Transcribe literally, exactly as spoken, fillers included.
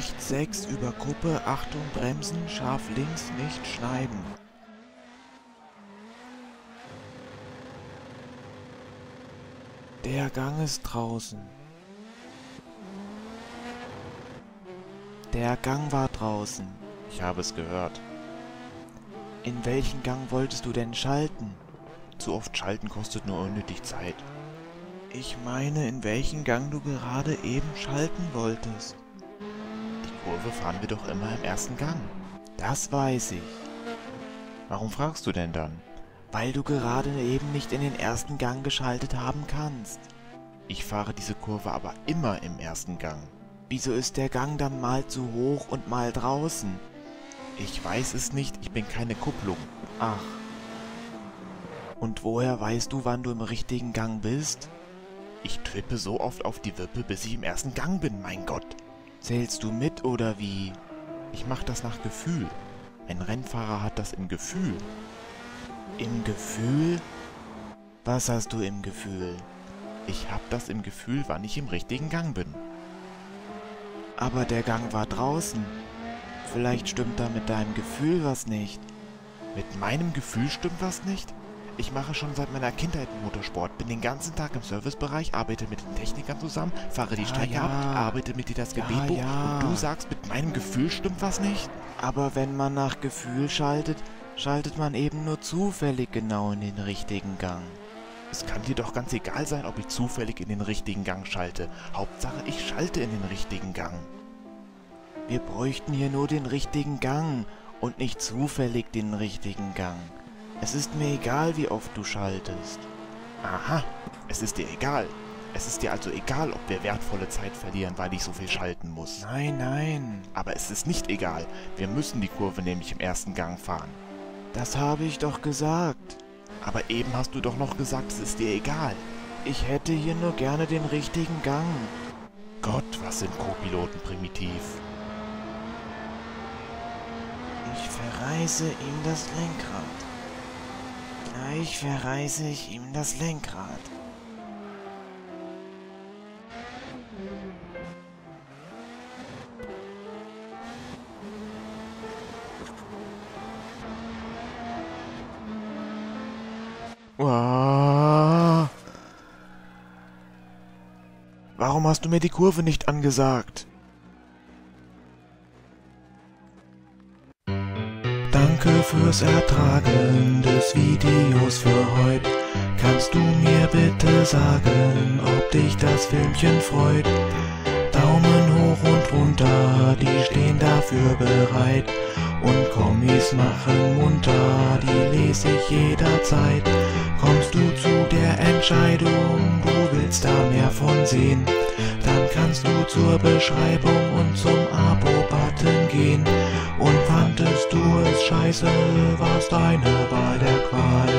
Rechts sechs über Kuppe, Achtung, bremsen, scharf links, nicht schneiden. Der Gang ist draußen. Der Gang war draußen. Ich habe es gehört. In welchen Gang wolltest du denn schalten? Zu oft schalten kostet nur unnötig Zeit. Ich meine, in welchen Gang du gerade eben schalten wolltest. Die Kurve fahren wir doch immer im ersten Gang. Das weiß ich. Warum fragst du denn dann? Weil du gerade eben nicht in den ersten Gang geschaltet haben kannst. Ich fahre diese Kurve aber immer im ersten Gang. Wieso ist der Gang dann mal zu hoch und mal draußen? Ich weiß es nicht, ich bin keine Kupplung. Ach. Und woher weißt du, wann du im richtigen Gang bist? Ich trippe so oft auf die Wippe, bis ich im ersten Gang bin, mein Gott. Zählst du mit oder wie? Ich mache das nach Gefühl. Ein Rennfahrer hat das im Gefühl. Im Gefühl? Was hast du im Gefühl? Ich hab das im Gefühl, wann ich im richtigen Gang bin. Aber der Gang war draußen. Vielleicht stimmt da mit deinem Gefühl was nicht. Mit meinem Gefühl stimmt was nicht? Ich mache schon seit meiner Kindheit Motorsport, bin den ganzen Tag im Servicebereich, arbeite mit den Technikern zusammen, fahre die Ja, Strecke ja. ab, arbeite mit dir das Ja, Gebetbuch ja. und du sagst, mit meinem Gefühl stimmt was nicht? Aber wenn man nach Gefühl schaltet, schaltet man eben nur zufällig genau in den richtigen Gang. Es kann dir doch ganz egal sein, ob ich zufällig in den richtigen Gang schalte. Hauptsache, ich schalte in den richtigen Gang. Wir bräuchten hier nur den richtigen Gang und nicht zufällig den richtigen Gang. Es ist mir egal, wie oft du schaltest. Aha, es ist dir egal. Es ist dir also egal, ob wir wertvolle Zeit verlieren, weil ich so viel schalten muss. Nein, nein, Aber es ist nicht egal. Wir müssen die Kurve nämlich im ersten Gang fahren. das habe ich doch gesagt. Aber eben hast du doch noch gesagt, es ist dir egal. Ich hätte hier nur gerne den richtigen Gang. Gott, was sind Co-Piloten primitiv. Ich verreise ihm das Lenkrad. Gleich verreise ich ihm das Lenkrad. Uah. Warum hast du mir die Kurve nicht angesagt? Danke fürs Ertragen des Videos für heute. Kannst du mir bitte sagen, ob dich das Filmchen freut? Daumen hoch und runter, die stehen dafür bereit. Und Kommis machen munter, die lese ich jederzeit. Kommst du zu der Entscheidung, du willst da mehr von sehen, dann kannst du zur Beschreibung und zum Abo-Button gehen. Und fandest du es scheiße, war's deine Wahl der Qual.